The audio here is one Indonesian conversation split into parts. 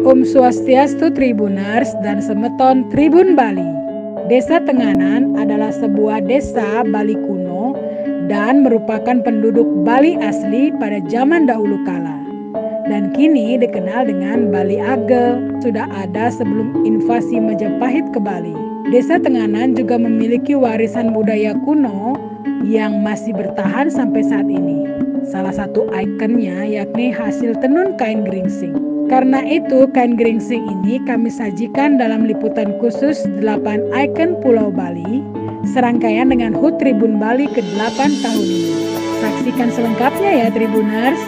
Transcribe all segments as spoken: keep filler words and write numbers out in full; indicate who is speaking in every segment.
Speaker 1: Om Swastiastu Tribuners dan Semeton Tribun Bali. Desa Tenganan adalah sebuah desa Bali kuno dan merupakan penduduk Bali asli pada zaman dahulu kala. Dan kini dikenal dengan Bali Age, sudah ada sebelum invasi Majapahit ke Bali. Desa Tenganan juga memiliki warisan budaya kuno yang masih bertahan sampai saat ini. Salah satu ikonnya yakni hasil tenun kain geringsing. Karena itu, kain geringsing ini kami sajikan dalam liputan khusus delapan ikon Pulau Bali, serangkaian dengan H U T Tribun Bali ke delapan tahun ini. Saksikan selengkapnya ya Tribuners.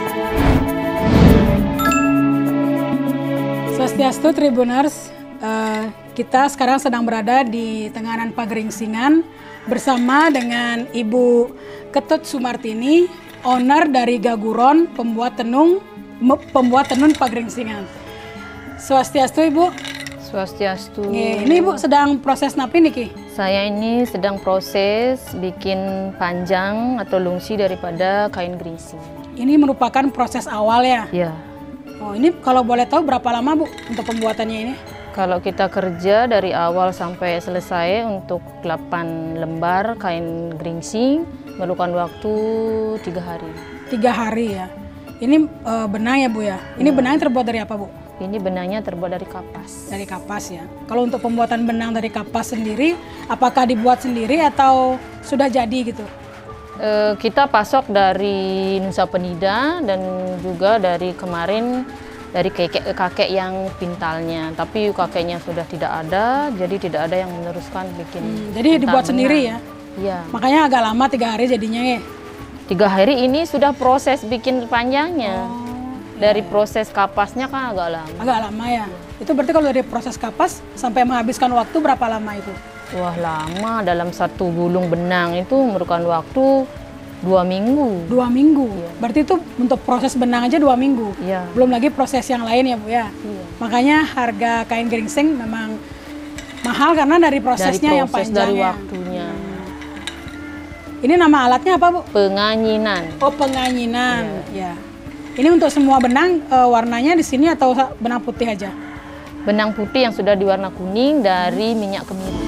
Speaker 1: Swastiastu Tribuners, uh, kita sekarang sedang berada di Tenganan Pageringsingan bersama dengan Ibu Ketut Sumartini, owner dari Gaguron, pembuat tenung pembuat tenun Pageringsingan. Swastiastu Ibu.
Speaker 2: Swastiastu.
Speaker 1: Nge, ini Ibu sedang proses napi nih Ki?
Speaker 2: Saya ini sedang proses bikin panjang atau lungsi daripada kain geringsing.
Speaker 1: Ini merupakan proses awal ya?
Speaker 2: Ya.
Speaker 1: Oh, ini kalau boleh tahu berapa lama Bu untuk pembuatannya ini?
Speaker 2: Kalau kita kerja dari awal sampai selesai untuk delapan lembar kain geringsing memerlukan waktu tiga hari. Tiga
Speaker 1: hari ya. Ini e, benang ya Bu ya? Ini ya. Benangnya terbuat dari apa Bu?
Speaker 2: Ini benangnya terbuat dari kapas.
Speaker 1: Dari kapas ya. Kalau untuk pembuatan benang dari kapas sendiri, apakah dibuat sendiri atau sudah jadi gitu?
Speaker 2: E, kita pasok dari Nusa Penida dan juga dari kemarin dari kakek-kakek yang pintalnya. Tapi kakeknya sudah tidak ada, jadi tidak ada yang meneruskan bikin.
Speaker 1: Hmm, jadi dibuat benang sendiri ya?
Speaker 2: Iya.
Speaker 1: Makanya agak lama tiga hari jadinya ya?
Speaker 2: Tiga hari ini sudah proses bikin panjangnya. Oh, dari ya. Proses kapasnya kan agak lama.
Speaker 1: Agak lama ya? Itu berarti kalau dari proses kapas sampai menghabiskan waktu berapa lama itu?
Speaker 2: Wah lama, dalam satu gulung benang itu memerlukan waktu dua minggu.
Speaker 1: Dua minggu?
Speaker 2: Ya.
Speaker 1: Berarti itu untuk proses benang aja dua minggu?
Speaker 2: Iya.
Speaker 1: Belum lagi proses yang lain ya Bu ya?
Speaker 2: Iya.
Speaker 1: Makanya harga kain geringsing memang mahal karena dari prosesnya
Speaker 2: dari proses,
Speaker 1: yang panjangnya.
Speaker 2: Dari waktunya.
Speaker 1: Ini nama alatnya apa Bu?
Speaker 2: Penganyinan.
Speaker 1: Oh penganyinan, ya. ya. Ini untuk semua benang e, warnanya di sini atau benang putih aja?
Speaker 2: Benang putih yang sudah diwarna kuning dari minyak kemiri.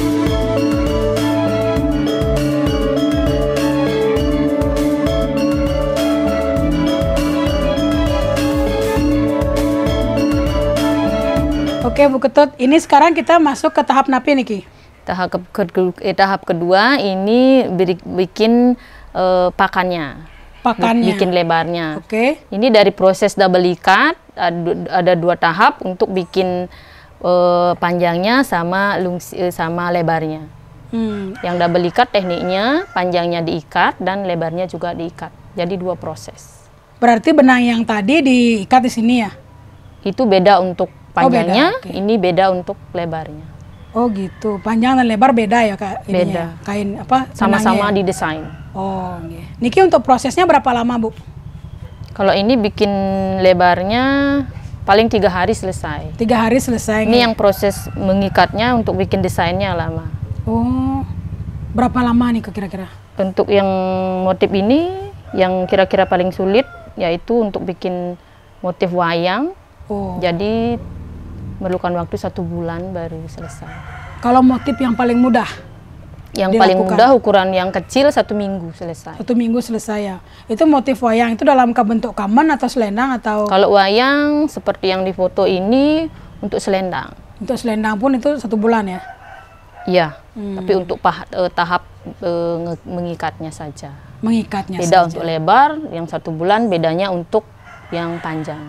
Speaker 1: Oke Bu Ketut, ini sekarang kita masuk ke tahap napi nih Ki?
Speaker 2: Tahap, ke, eh, tahap kedua ini bikin eh, pakannya,
Speaker 1: pakannya,
Speaker 2: bikin lebarnya.
Speaker 1: Oke.
Speaker 2: Ini dari proses double ikat ada, ada dua tahap untuk bikin eh, panjangnya sama lungsi, sama lebarnya. Hmm. Yang double ikat tekniknya panjangnya diikat dan lebarnya juga diikat. Jadi dua proses.
Speaker 1: Berarti benang yang tadi diikat di sini ya?
Speaker 2: Itu beda untuk panjangnya,
Speaker 1: oh, beda. Okay.
Speaker 2: Ini beda untuk lebarnya.
Speaker 1: Oh gitu, panjang dan lebar beda ya Kak? Ininya.
Speaker 2: Beda.
Speaker 1: Kain apa?
Speaker 2: Sama-sama
Speaker 1: ya?
Speaker 2: didesain.
Speaker 1: Oh, okay. Niki untuk prosesnya berapa lama Bu?
Speaker 2: Kalau ini bikin lebarnya paling tiga hari selesai.
Speaker 1: Tiga hari selesai.
Speaker 2: Ini ya? Yang proses mengikatnya untuk bikin desainnya lama.
Speaker 1: Oh, berapa lama nih kira-kira?
Speaker 2: Untuk yang motif ini, yang kira-kira paling sulit yaitu untuk bikin motif wayang. Oh. Jadi memerlukan waktu satu bulan baru selesai. Kalau motif yang paling mudah? Yang dilakukan? Paling mudah ukuran yang kecil satu minggu selesai.
Speaker 1: Satu minggu selesai ya. Itu motif wayang itu dalam bentuk kaman atau selendang atau?
Speaker 2: Kalau wayang seperti yang di foto ini untuk selendang.
Speaker 1: Untuk selendang pun itu satu bulan ya?
Speaker 2: Iya. Hmm. Tapi untuk pah, eh, tahap eh, mengikatnya saja.
Speaker 1: Mengikatnya
Speaker 2: Beda
Speaker 1: saja.
Speaker 2: Untuk lebar yang satu bulan, bedanya untuk yang panjang.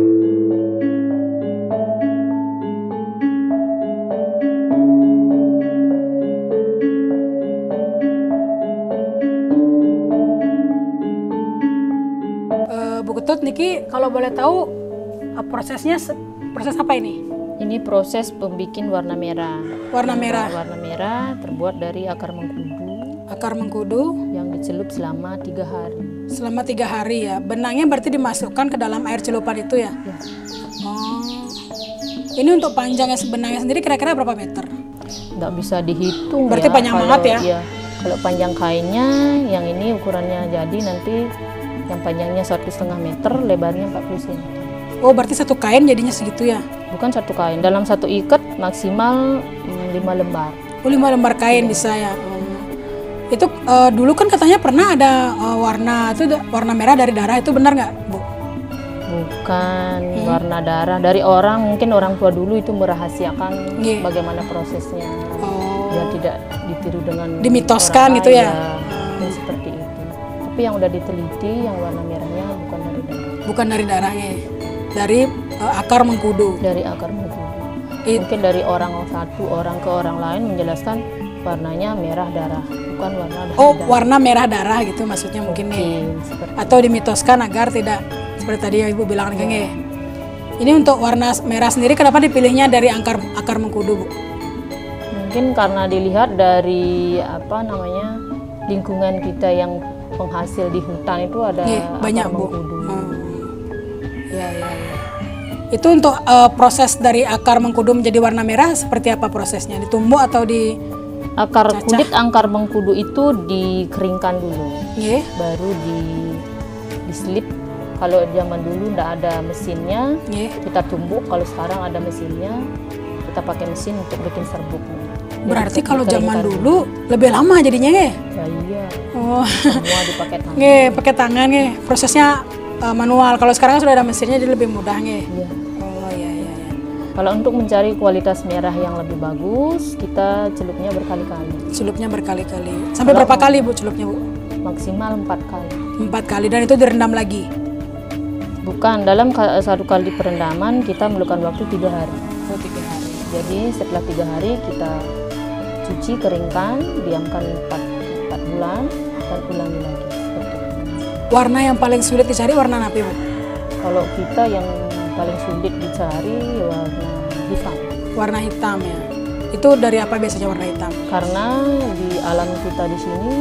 Speaker 1: Bu Ketut, Niki kalau boleh tahu prosesnya proses apa ini?
Speaker 2: Ini proses pembikin warna merah.
Speaker 1: Warna merah.
Speaker 2: Warna merah terbuat dari akar mengkudu.
Speaker 1: Akar mengkudu
Speaker 2: yang dicelup selama tiga hari.
Speaker 1: Selama tiga hari ya. Benangnya berarti dimasukkan ke dalam air celupan itu ya?
Speaker 2: Ya.
Speaker 1: Oh. Ini untuk panjangnya benangnya sendiri kira-kira berapa meter?
Speaker 2: Nggak bisa dihitung.
Speaker 1: Berarti
Speaker 2: ya.
Speaker 1: panjang
Speaker 2: kalau,
Speaker 1: banget ya?
Speaker 2: ya? Kalau panjang kainnya, yang ini ukurannya jadi nanti yang panjangnya satu setengah meter, lebarnya empat puluh sentimeter.
Speaker 1: Oh, berarti satu kain jadinya segitu ya?
Speaker 2: Bukan satu kain, dalam satu ikat maksimal mm, lima lembar.
Speaker 1: Oh, lima lembar kain bisa ya. Hmm. Itu uh, dulu kan katanya pernah ada uh, warna itu warna merah dari darah, itu benar nggak, Bu?
Speaker 2: Bukan hmm. warna darah dari orang, mungkin orang tua dulu itu merahasiakan yeah. bagaimana prosesnya. Oh. Biar tidak ditiru dengan
Speaker 1: dimitoskan gitu ya.
Speaker 2: Ya hmm. seperti itu. Tapi yang udah diteliti yang warna merahnya bukan dari darah. Bukan dari
Speaker 1: darahnya. Dari uh, akar mengkudu.
Speaker 2: Dari akar mengkudu. It. Mungkin dari orang satu orang ke orang lain menjelaskan warnanya merah darah, bukan warna darah.
Speaker 1: Oh, darah. Warna merah darah gitu maksudnya mungkin nih. Atau dimitoskan agar tidak seperti tadi yang Ibu bilang kan ya. Ini untuk warna merah sendiri kenapa dipilihnya dari akar akar mengkudu, Bu?
Speaker 2: Mungkin karena dilihat dari apa namanya lingkungan kita yang penghasil di hutan itu ada
Speaker 1: yeah, banyak, Bu.
Speaker 2: Hmm.
Speaker 1: Ya, ya, ya. Itu untuk uh, proses dari akar mengkudu menjadi warna merah seperti apa prosesnya? Ditumbuk atau di
Speaker 2: akar
Speaker 1: cacah?
Speaker 2: Kulit akar mengkudu itu dikeringkan dulu,
Speaker 1: yeah.
Speaker 2: baru di diselip. Kalau zaman dulu tidak ada mesinnya, yeah. kita tumbuk. Kalau sekarang ada mesinnya, kita pakai mesin untuk bikin serbuk.
Speaker 1: Berarti kalau zaman dulu lebih lama jadinya ya?
Speaker 2: Ya iya.
Speaker 1: Oh.
Speaker 2: Semua dipakai tangan.
Speaker 1: Nge, pakai tangan nge. Prosesnya uh, manual. Kalau sekarang sudah ada mesinnya jadi lebih mudah nge.
Speaker 2: Iya.
Speaker 1: Oh iya iya. iya.
Speaker 2: Kalau untuk mencari kualitas merah yang lebih bagus, kita celupnya berkali-kali.
Speaker 1: Celupnya berkali-kali. Sampai kalau berapa kali Bu celupnya, Bu?
Speaker 2: Maksimal empat kali.
Speaker 1: Empat kali dan itu direndam lagi?
Speaker 2: Bukan, dalam satu kali perendaman kita memerlukan waktu tiga hari.
Speaker 1: Oh tiga hari.
Speaker 2: Jadi setelah tiga hari kita cuci, keringkan, diamkan empat bulan dan ulangi lagi. Seperti itu.
Speaker 1: Warna yang paling sulit dicari warna apa, Bu?
Speaker 2: Kalau kita yang paling sulit dicari warna hitam.
Speaker 1: Warna hitam ya. Itu dari apa biasanya warna hitam?
Speaker 2: Karena di alam kita di sini,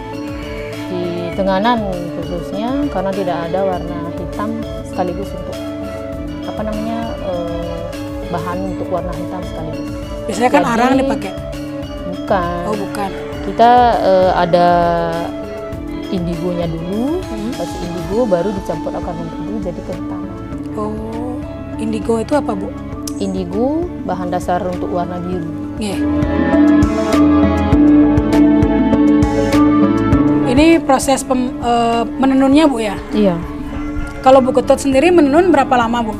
Speaker 2: di Tenganan khususnya, karena tidak ada warna hitam sekaligus untuk apa namanya eh, bahan untuk warna hitam sekaligus.
Speaker 1: Biasanya kan
Speaker 2: Jadi,
Speaker 1: arang dipakai.
Speaker 2: Bukan.
Speaker 1: Oh bukan.
Speaker 2: Kita uh, ada indigonya dulu, hmm. pas indigo baru dicampur akar mengkudu jadi kehitaman.
Speaker 1: Oh, indigo itu apa, Bu?
Speaker 2: Indigo bahan dasar untuk warna biru.
Speaker 1: Yeah. Ini proses pem, uh, menenunnya, Bu ya?
Speaker 2: Iya.
Speaker 1: Kalau Bu Ketut sendiri menenun berapa lama, Bu?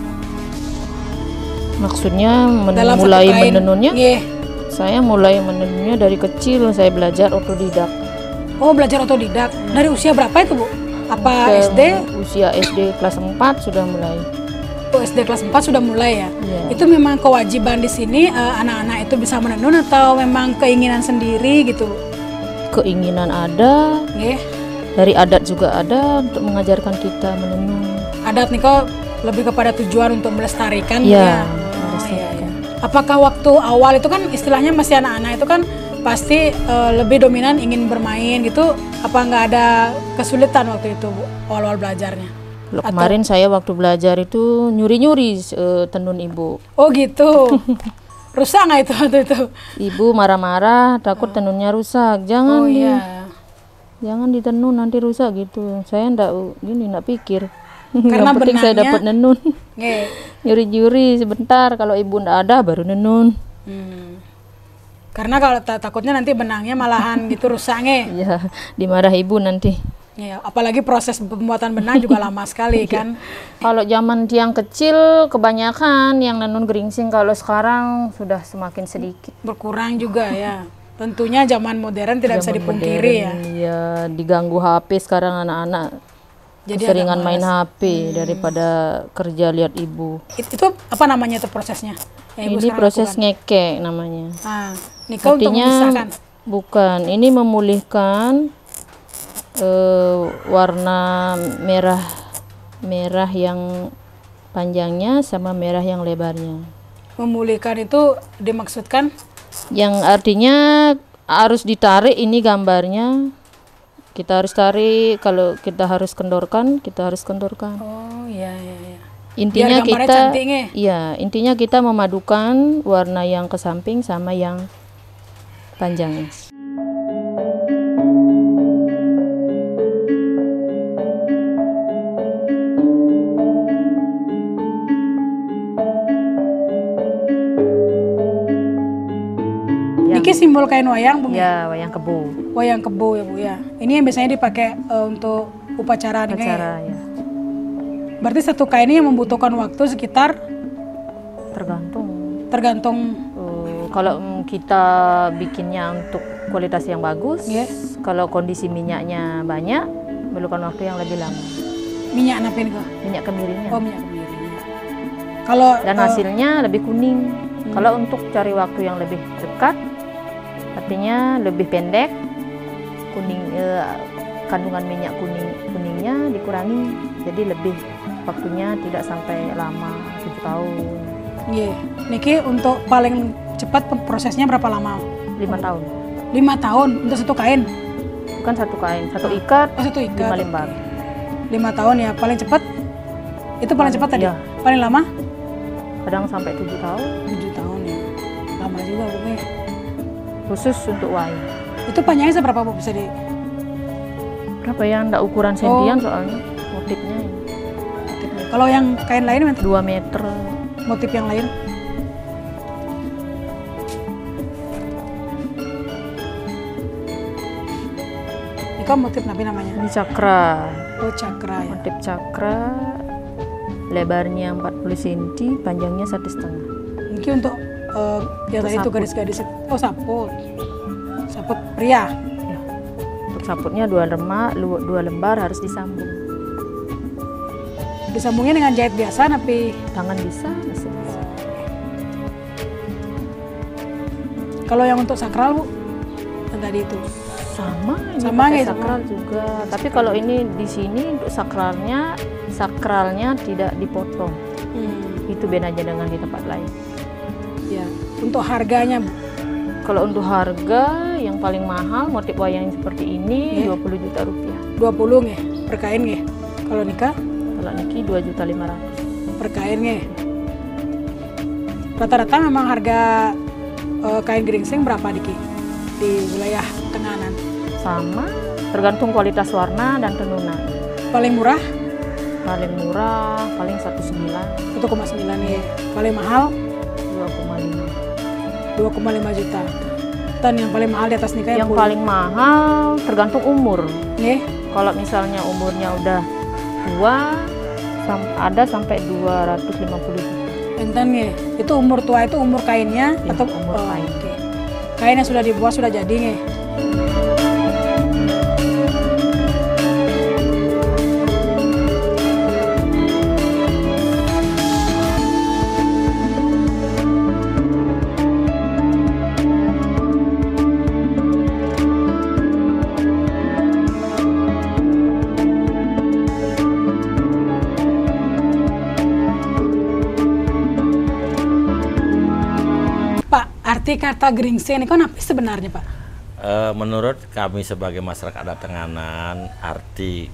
Speaker 2: Maksudnya men mulai menenunnya?
Speaker 1: Yeah.
Speaker 2: Saya mulai menenunnya dari kecil, saya belajar otodidak.
Speaker 1: Oh, belajar otodidak. Dari usia berapa itu, Bu? Apa
Speaker 2: Ke
Speaker 1: S D?
Speaker 2: Usia S D kelas empat sudah mulai.
Speaker 1: Oh, S D kelas empat sudah mulai ya?
Speaker 2: Yeah.
Speaker 1: Itu memang kewajiban di sini anak-anak uh, itu bisa menenun atau memang keinginan sendiri gitu, Bu?
Speaker 2: Keinginan ada.
Speaker 1: Yeah.
Speaker 2: Dari adat juga ada untuk mengajarkan kita menenun.
Speaker 1: Adat nih kok lebih kepada tujuan untuk melestarikan
Speaker 2: yeah. ya.
Speaker 1: Oh, iya, iya. Apakah waktu awal itu kan istilahnya masih anak-anak itu kan pasti uh, lebih dominan ingin bermain gitu, apa nggak ada kesulitan waktu itu, Bu, awal-awal belajarnya?
Speaker 2: Atau... Kemarin saya waktu belajar itu nyuri-nyuri uh, tenun Ibu.
Speaker 1: Oh gitu. Rusak nggak itu waktu itu?
Speaker 2: Ibu marah-marah takut oh. tenunnya rusak. Jangan
Speaker 1: oh,
Speaker 2: di,
Speaker 1: iya.
Speaker 2: jangan ditenun nanti rusak gitu. Saya ndak gini ndak pikir.
Speaker 1: Karena
Speaker 2: yang penting saya dapat nenun. Nyuri-nyuri sebentar, kalau ibu ndak ada baru nenun.
Speaker 1: Hmm. Karena kalau takutnya nanti benangnya malahan gitu rusak nge.
Speaker 2: Iya, dimarah ibu nanti.
Speaker 1: Ya, apalagi proses pembuatan benang juga lama sekali kan.
Speaker 2: Kalau zaman tiang kecil kebanyakan yang nenun geringsing, kalau sekarang sudah semakin sedikit.
Speaker 1: Berkurang juga ya. Tentunya zaman modern tidak zaman bisa dipungkiri modern, ya.
Speaker 2: Iya, diganggu H P sekarang anak-anak. Jadi seringan main H P hmm. daripada kerja lihat ibu.
Speaker 1: It, itu apa namanya itu prosesnya?
Speaker 2: Yang ini proses lakukan? Ngeke namanya.
Speaker 1: Ah, nikah untuk memisahkan?
Speaker 2: Bukan, ini memulihkan uh, warna merah merah yang panjangnya sama merah yang lebarnya.
Speaker 1: Memulihkan itu dimaksudkan?
Speaker 2: Yang artinya harus ditarik ini gambarnya. Kita harus tarik, kalau kita harus kendorkan, kita harus kendorkan.
Speaker 1: Oh iya iya iya.
Speaker 2: Intinya kita iya, intinya kita memadukan warna yang ke samping sama yang panjangnya.
Speaker 1: Niki simbol kain wayang, Bu?
Speaker 2: Ya, wayang kebo.
Speaker 1: Wayang kebo ya, Bu ya. Ini yang biasanya dipakai uh, untuk upacara nih
Speaker 2: Upacara
Speaker 1: ya.
Speaker 2: ya.
Speaker 1: Berarti satu kain ini yang membutuhkan waktu sekitar
Speaker 2: Tergantung.
Speaker 1: tergantung
Speaker 2: Uh, kalau mm, kita bikinnya untuk kualitas yang bagus,
Speaker 1: Yes.
Speaker 2: kalau kondisi minyaknya banyak, memerlukan waktu yang lebih lama.
Speaker 1: minyak napin kok.
Speaker 2: Minyak kemirinya.
Speaker 1: Oh, minyak kemiri. Kalau
Speaker 2: Dan
Speaker 1: uh,
Speaker 2: hasilnya lebih kuning.
Speaker 1: Hmm.
Speaker 2: Kalau untuk cari waktu yang lebih dekat, artinya lebih pendek, kuning eh, kandungan minyak kuning kuningnya dikurangi, jadi lebih waktunya tidak sampai lama tujuh tahun,
Speaker 1: iya. Niki untuk paling cepat prosesnya berapa lama?
Speaker 2: lima tahun.
Speaker 1: Lima tahun untuk satu kain.
Speaker 2: Bukan satu kain, satu ikat,
Speaker 1: Oh, satu ikat.
Speaker 2: lima lembar.
Speaker 1: Lima tahun ya, paling cepat. Itu paling cepat tadi.
Speaker 2: Iya.
Speaker 1: Paling lama?
Speaker 2: Kadang sampai tujuh tahun,
Speaker 1: Tujuh tahun ya. Lama juga, Bu. Ya.
Speaker 2: khusus untuk wayang.
Speaker 1: Itu panjangnya seberapa, Bu? Bisa di
Speaker 2: Berapa ya? Nggak ukuran sentian soalnya motifnya. ini.
Speaker 1: motifnya. Kalau yang kain lain, men-
Speaker 2: dua meter.
Speaker 1: motif yang lain? Ini kan motif nabi namanya.
Speaker 2: Ini cakra.
Speaker 1: Oh, cakra ya.
Speaker 2: Motif cakra, lebarnya empat puluh sentimeter, panjangnya satu setengah.
Speaker 1: Mungkin untuk eh, yang
Speaker 2: Untuk
Speaker 1: tadi itu
Speaker 2: saput.
Speaker 1: garis-garis. Oh, saput. Saput pria.
Speaker 2: Ya. Untuk saputnya dua lembar, lu- dua lembar harus disambung.
Speaker 1: Disambungnya dengan jahit biasa, tapi
Speaker 2: Tangan bisa, mesin bisa.
Speaker 1: kalau yang untuk sakral, Bu, yang tadi itu.
Speaker 2: Sama, ini
Speaker 1: Sama
Speaker 2: pakai
Speaker 1: ya,
Speaker 2: sakral juga. Tapi kalau ini di sini untuk sakralnya, sakralnya tidak dipotong.
Speaker 1: Hmm,
Speaker 2: Itu bedanya dengan di tempat lain.
Speaker 1: ya. Untuk harganya, Bu,
Speaker 2: Kalau untuk harga yang paling mahal motif wayang seperti ini
Speaker 1: Ya.
Speaker 2: dua puluh juta rupiah.
Speaker 1: dua puluh nggih per kain nggih. Kalau nikah
Speaker 2: Kalau niki dua juta lima ratus.
Speaker 1: per kain nggih. Rata-rata memang harga eh, kain geringsing berapa Diki di wilayah Tenganan?
Speaker 2: Sama, tergantung kualitas warna dan tenunan.
Speaker 1: Paling murah
Speaker 2: Paling murah paling satu koma sembilan,
Speaker 1: satu koma sembilan ya. Paling mahal
Speaker 2: dua koma lima.
Speaker 1: dua koma lima juta. Dan yang paling mahal di atas nikah
Speaker 2: Yang paling mahal tergantung umur.
Speaker 1: nggih.
Speaker 2: Kalau misalnya umurnya udah tua, sam- ada sampai dua ratus lima puluh juta.
Speaker 1: Enten nggih. Itu umur tua itu umur kainnya
Speaker 2: Ya,
Speaker 1: atau
Speaker 2: umur
Speaker 1: oh,
Speaker 2: kain.
Speaker 1: oke. Kain yang sudah dibuat sudah jadi nggih. Pak, arti kata geringsing ini kan apa sebenarnya, Pak?
Speaker 3: Eh, menurut kami sebagai masyarakat adat Tenganan, arti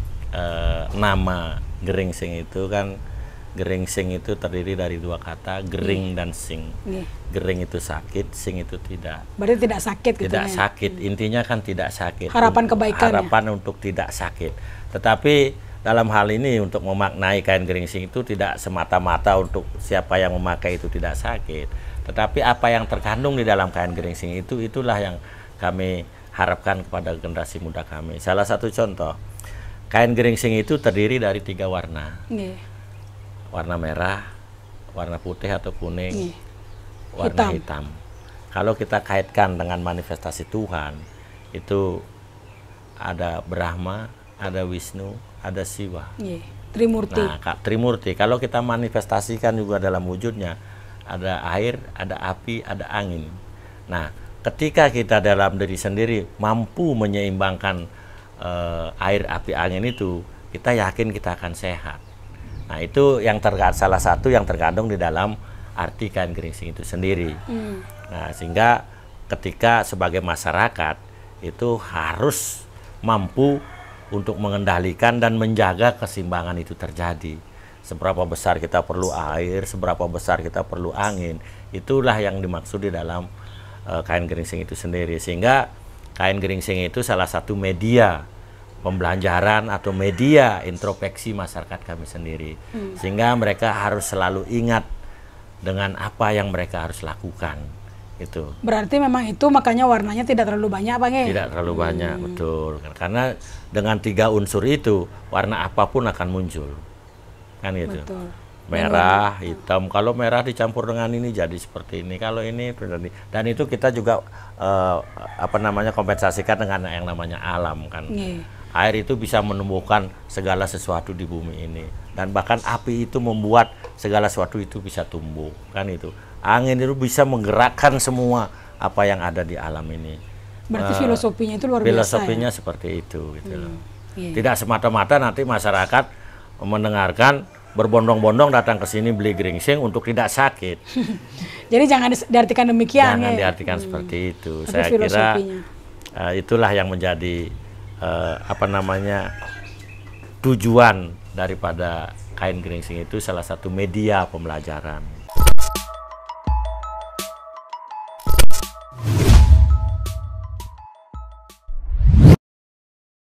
Speaker 3: eh, nama geringsing itu kan, geringsing itu terdiri dari dua kata, gering dan sing.
Speaker 1: Nggih.
Speaker 3: Gering itu sakit, sing itu tidak.
Speaker 1: Berarti tidak sakit gitu
Speaker 3: Tidak
Speaker 1: ya?
Speaker 3: sakit, intinya kan tidak sakit.
Speaker 1: Harapan
Speaker 3: Untuk-
Speaker 1: kebaikan ya?
Speaker 3: Harapan untuk tidak sakit. Tetapi dalam hal ini untuk memaknai kain geringsing itu tidak semata-mata untuk siapa yang memakai itu tidak sakit. Tetapi apa yang terkandung di dalam kain geringsing itu, itulah yang kami harapkan kepada generasi muda kami. Salah satu contoh, kain geringsing itu terdiri dari tiga warna.
Speaker 1: Nggih.
Speaker 3: Warna merah, warna putih atau kuning,
Speaker 1: Nggih.
Speaker 3: warna
Speaker 1: Hitam.
Speaker 3: hitam. Kalau kita kaitkan dengan manifestasi Tuhan, itu ada Brahma, ada Wisnu, ada Siwa.
Speaker 1: Nggih. Trimurti.
Speaker 3: Nah, Kak Trimurti, kalau kita manifestasikan juga dalam wujudnya, ada air, ada api, ada angin. Nah, ketika kita dalam diri sendiri mampu menyeimbangkan eh, air, api, angin itu, kita yakin kita akan sehat. Nah, itu yang terga- salah satu yang terkandung di dalam arti kain geringsing itu sendiri.
Speaker 1: Hmm.
Speaker 3: Nah, sehingga ketika sebagai masyarakat itu harus mampu untuk mengendalikan dan menjaga keseimbangan itu terjadi. Seberapa besar kita perlu air, seberapa besar kita perlu angin, itulah yang dimaksud di dalam uh, kain geringsing itu sendiri. Sehingga kain geringsing itu salah satu media pembelajaran atau media introspeksi masyarakat kami sendiri.
Speaker 1: Hmm.
Speaker 3: Sehingga mereka harus selalu ingat dengan apa yang mereka harus lakukan. Itu.
Speaker 1: Berarti memang itu makanya warnanya tidak terlalu banyak, Bang ya?
Speaker 3: Tidak terlalu
Speaker 1: hmm.
Speaker 3: banyak, betul. Karena dengan tiga unsur itu warna apapun akan muncul, kan gitu.
Speaker 1: Betul.
Speaker 3: Merah, hitam. Kalau merah dicampur dengan ini jadi seperti ini. Kalau ini dan itu kita juga uh, apa namanya kompensasikan dengan yang namanya alam kan. Yeah. Air itu bisa menumbuhkan segala sesuatu di bumi ini dan bahkan api itu membuat segala sesuatu itu bisa tumbuh kan itu. Angin itu bisa menggerakkan semua apa yang ada di alam ini.
Speaker 1: Berarti uh, filosofinya itu luar
Speaker 3: filosofinya
Speaker 1: biasa.
Speaker 3: Filosofinya ya? Seperti itu gitu
Speaker 1: hmm.
Speaker 3: loh.
Speaker 1: Yeah.
Speaker 3: Tidak semata-mata nanti masyarakat mendengarkan berbondong-bondong datang ke sini beli geringsing untuk tidak sakit.
Speaker 1: Jadi jangan diartikan demikian.
Speaker 3: Jangan
Speaker 1: ya?
Speaker 3: diartikan hmm. seperti itu. Tapi saya kira uh, itulah yang menjadi uh, apa namanya tujuan daripada kain geringsing itu salah satu media pembelajaran.